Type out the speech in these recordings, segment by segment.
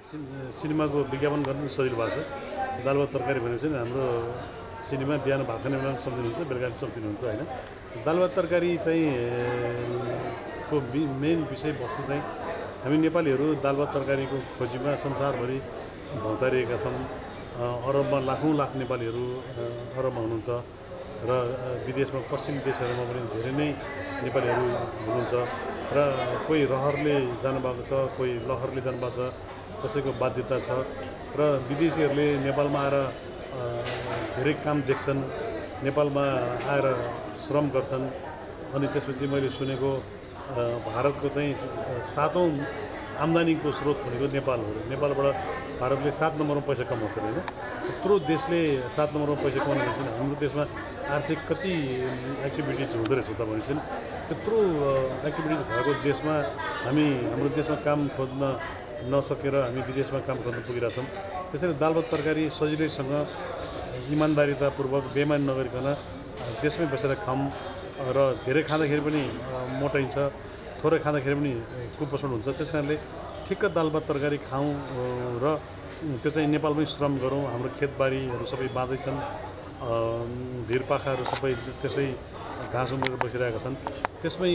सिनेमाको विज्ञापन गर्नु सजिलो भएको छ। दाल भात तरकारी भनेपछि हाम्रो सिनेमा बिहान भात खाने बेलामा सम्झिनुहुन्छ, बेलुका सम्झिनुहुन्छ होइन। दाल भात तरकारी चाहिँ को मेन विषयवस्तु चाहिँ हामी नेपालीहरू दाल भात तरकारीको खोजीमा संसारभरि भौँतारिएका छौँ। अरबमा लाख नेपालीहरू अरबमा हुनुहुन्छ र विदेशमा पश्चिमी देशहरूमा पनि धेरै नै नेपालीहरू हुनुहुन्छ र कोही रहरले जानुभएको छ, कोही लहरले जानुभएको छ, कसैको बाध्यता छ र विदेशीहरूले नेपालमा आएर धेरै काम देख्छन्, नेपालमा आएर श्रम गर्छन्। अनि त्यसपछि मैले सुनेको भारतको चाहिँ 7औं आम्दानीको स्रोत भनेको नेपाल हो। नेपालबाट भारतले 7 नम्बरमा पैसा कमाउँछ होइन। त्यत्रो देशले 7 नम्बरमा पैसा कमाउने भनेपछि हाम्रो देशमा आर्थिक कति एक्टिभिटिज हुँदो रहेछ त भनेपछि त्यत्रो एक्टिभिटिज भएको देशमा हाम्रो देशमा काम खोज्न नसकेर हामी विदेशमा काम खोज्न पुगिरहेका छौँ। त्यसैले दाल भात तरकारी सजिलैसँग इमान्दारितापूर्वक बेइमानी नगरिकन देशमै बसेर खाऊँ र धेरै खाँदाखेरि पनि मोटाइन्छ, थोरै खाँदाखेरि पनि कुपोषण हुन्छ। त्यस कारणले ठिक्क दाल भात तरकारी खाऊँ र त्यो चाहिँ नेपालमै श्रम गरौँ। हाम्रो खेतबारीहरू सबै बाँझै छन्, भिरपाखाहरू सबै त्यसै घाँस उम्रेर बसिरहेका छन्। त्यसमै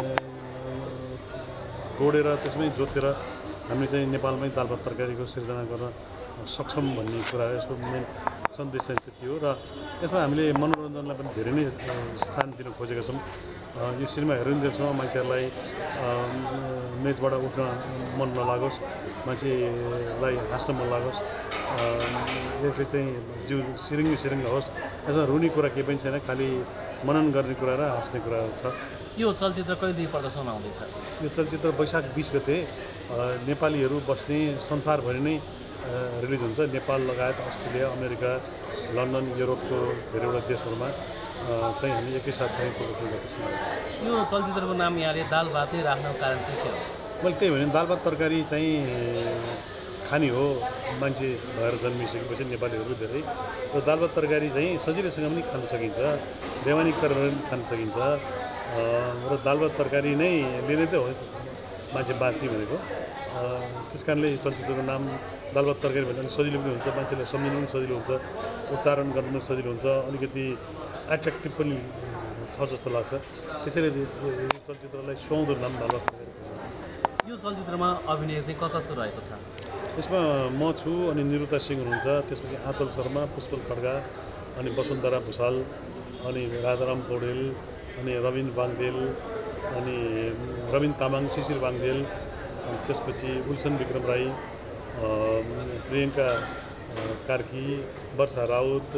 गोडेर त्यसमै जोतेर हामी चाहिँ नेपालमै दाल भात तरकारीको सिर्जना गर्न सक्छौँ भन्ने कुरा हो। यसको मेन सन्देश चाहिँ त्यति हो र यसमा हामीले मनोरञ्जनलाई पनि धेरै नै स्थान दिन खोजेका छौँ। यो सिनेमा हेरिन्जेलसम्म मान्छेहरूलाई मेचबाट उठ्न मन नलागोस्, मान्छेलाई हाँस्न मन लागोस्, यसले चाहिँ जिउ सिरिङ होस्। यसमा रुने कुरा केही पनि छैन, खालि मनन गर्ने कुरा र हाँस्ने कुरा छ। यो चलचित्र कहिलेदेखि प्रदर्शन आउँदैछ? यो चलचित्र वैशाख 20 गते नेपालीहरू बस्ने संसारभरि नै रिलिज हुन्छ। नेपाल लगायत अस्ट्रेलिया, अमेरिका, लन्डन, युरोपको धेरैवटा देशहरूमा चाहिँ हामी एकैसाथ चाहिँ प्रदर्शन गर्दैछौँ। यो चलचित्रको नाम यहाँले दाल भातै राख्नको कारण के थियो? मैले त्यही भने दाल भात तरकारी चाहिँ खाने हो, मान्छे भएर जन्मिसकेपछि नेपालीहरू धेरै र दाल भात तरकारी चाहिँ सजिलैसँग पनि खान सकिन्छ, बेइमानी गरेर पनि खान सकिन्छ र दाल भात तरकारी नै लिने त हो मान्छे बाँच्ने भनेको। त्यस कारणले चलचित्रको नाम दाल भात तरकारी भन्दा अलिक सजिलो पनि हुन्छ, मान्छेलाई सम्झिनु पनि सजिलो हुन्छ, उच्चारण गर्न पनि सजिलो हुन्छ, अलिकति एट्र्याक्टिभ पनि छ जस्तो लाग्छ। त्यसैले चलचित्रलाई सुहाउँदो नाम दाल भात तरकारी। यो चलचित्रमा अभिनय चाहिँ कसको रहेको छ? यसमा म छु, अनि निरुता सिंह हुनुहुन्छ, त्यसपछि आँचल शर्मा, पुष्पल खड्गा, अनि वसुन्धरा भुषाल, अनि राजाराम पौडेल, अनि रविन बाङदेल, अनि रविन तामाङ, शिशिर बाङदेल, अनि त्यसपछि उल्सन विक्रम राई, प्रियङ्का कार्की, वर्षा राउत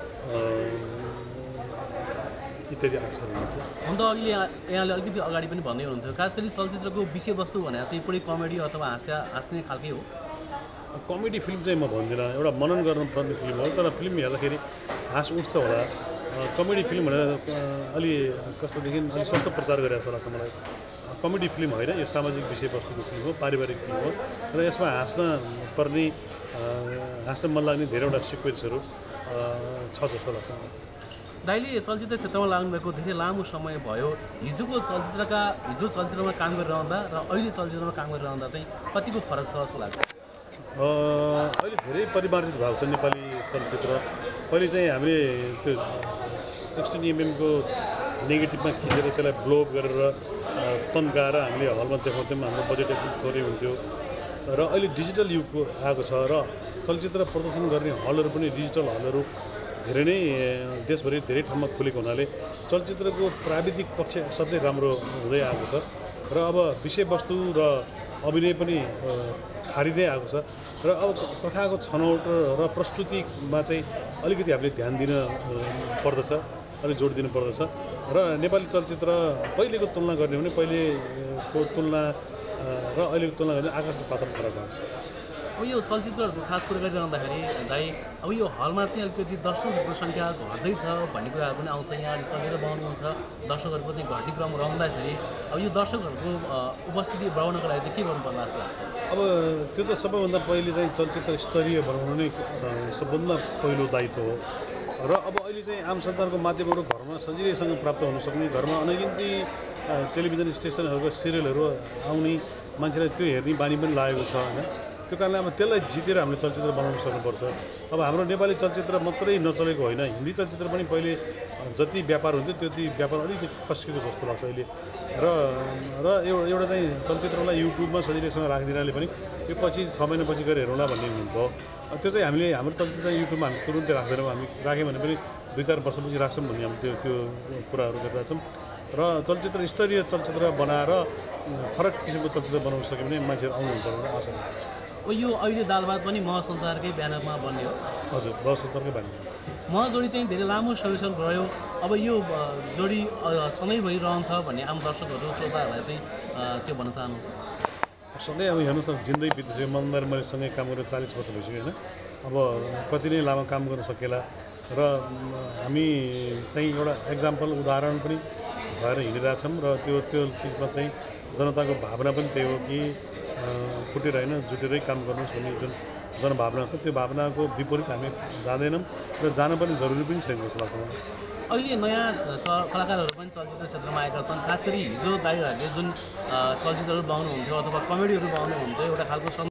इत्यादि आर्टिस्टहरू हुनुहुन्छ। अन्त अहिले यहाँले अलिकति अगाडि पनि भन्दै हुनुहुन्थ्यो, खास गरी चलचित्रको विषयवस्तु भनेर चाहिँ पुरै कमेडी अथवा हाँस्ने खालकै हो? कमेडी फिल्म चाहिँ म भन्दिनँ, एउटा मनन गर्नुपर्ने फिल्म हो, तर फिल्म हेर्दाखेरि हाँस उठ्छ होला। कमेडी फिल्म भनेर अलि कस्तोदेखि अलि सस्तो प्रचार गरेको जस्तो लाग्छ मलाई। कमेडी फिल्म होइन, यो सामाजिक विषयवस्तुको फिल्म हो, पारिवारिक फिल्म हो र यसमा हाँस्न मन लाग्ने धेरैवटा सिक्वेन्सहरू छ जस्तो लाग्छ मलाई। दाइले चलचित्र क्षेत्रमा लाग्नुभएको धेरै लामो समय भयो। हिजो चलचित्रमा काम गरिरहँदा र अहिले चलचित्रमा काम गरिरहँदा चाहिँ कतिको फरक छ जस्तो लाग्छ? अहिले धेरै परिमार्जित भएको छ नेपाली चलचित्र। पहिले चाहिँ हामीले त्यो 16 mm को नेगेटिभमा खिचेर त्यसलाई ब्लोअप गरेर तन्काएर हामीले हलमा देखाउँथ्यौँ, हाम्रो बजेट एकदम थोरै हुन्थ्यो र अहिले डिजिटल युगको आएको छ र चलचित्र प्रदर्शन गर्ने हलहरू पनि डिजिटल हलहरू धेरै नै देशभरि धेरै ठाउँमा खुलेको हुनाले चलचित्रको प्राविधिक पक्ष असाध्यै राम्रो हुँदै आएको छ र अब विषयवस्तु र अभिनय पनि खारिँदै आएको छ र अब कथाको छनौट र प्रस्तुतिमा चाहिँ अलिकति हामीले ध्यान दिन पर्दछ, अलिक जोड दिनु पर्दछ र नेपाली चलचित्र पहिलेको तुलना गर्ने भने पहिलेको तुलना र अहिलेको तुलना गर्ने आकाशको पाताल फरक आउँछ। अब यो चलचित्रहरूको खास कुरा गरिरहँदाखेरि दाइ, अब यो हलमा चाहिँ अलिकति दर्शकहरूको सङ्ख्या घट्दैछ भन्ने कुराहरू पनि आउँछ। यहाँले चलचित्र बनाउनुहुन्छ, दर्शकहरूको चाहिँ घट्ने क्रम रहँदाखेरि अब यो दर्शकहरूको उपस्थिति बढाउनको लागि चाहिँ के गर्नुपर्ला जस्तो लाग्छ? अब त्यो त सबैभन्दा पहिले चाहिँ चलचित्र स्तरीय बनाउनु नै सबभन्दा पहिलो दायित्व हो र अब अहिले चाहिँ आम सञ्चारको माध्यमबाट घरमा सजिलैसँग प्राप्त हुन सक्ने, घरमा अनगिन्ती टेलिभिजन स्टेसनहरूको सिरियलहरू आउने, मान्छेलाई त्यो हेर्ने बानी पनि लागेको छ होइन। त्यो कारणले अब त्यसलाई जितेर हामीले चलचित्र बनाउन सक्नुपर्छ। अब हाम्रो नेपाली चलचित्र मात्रै नचलेको होइन, हिन्दी चलचित्र पनि पहिले जति व्यापार हुन्थ्यो त्यति व्यापार अलिकति खस्किएको जस्तो लाग्छ अहिले। र एउटा चाहिँ चलचित्रलाई युट्युबमा सजिलैसँग राखिदिनाले पनि यो पछि 6 महिनापछि गएर हेरौँला भन्ने हुन्थ्यो। त्यो चाहिँ हामीले हाम्रो चलचित्र युट्युबमा हामी तुरुन्तै राख्दैनौँ, हामी राख्यौँ भने पनि 2-4 वर्षपछि राख्छौँ भन्ने हामी त्यो कुराहरू गरेका छौँ। र चलचित्र स्तरीय चलचित्र बनाएर फरक किसिमको चलचित्र बनाउन सक्यो भने मान्छेहरू आउनुहुन्छ भनेर आशा गर्छु। यो अहिले दाल भात पनि महसञ्चारकै ब्यानरमा बन्ने हो। हजुर, महसञ्चारकै बानी। जोडी चाहिँ धेरै लामो सल्युसन रह्यो। अब यो जोडी सधैँभरि रहन्छ भन्ने आम दर्शकहरू श्रोताहरूलाई चाहिँ के भन्न चाहनुहुन्छ? सधैँ अब हेर्नुहोस्, जिन्दै बित्दै मनदार मैले सँगै काम गरेर 40 वर्ष भइसक्यो होइन। अब कति नै लामो काम गर्न सकेला र हामी चाहिँ एउटा एक्जाम्पल उदाहरण पनि भएर हिँडिरहेछौँ र त्यो चिजमा चाहिँ जनताको भावना पनि त्यही हो कि फुटेर होइन जुटेरै काम गर्नुहोस् भन्ने जुन जनभावना छ त्यो भावनाको विपरीत हामी जाँदैनौँ र जान पनि जरुरी पनि छैन जस्तो लाग्छ मलाई। अहिले नयाँ कलाकारहरू पनि चलचित्र क्षेत्रमा आएका छन्। खास गरी हिजो दाइहरूले जुन चलचित्रहरू बनाउनुहुन्थ्यो अथवा कमेडीहरू बनाउनुहुन्थ्यो एउटा खालको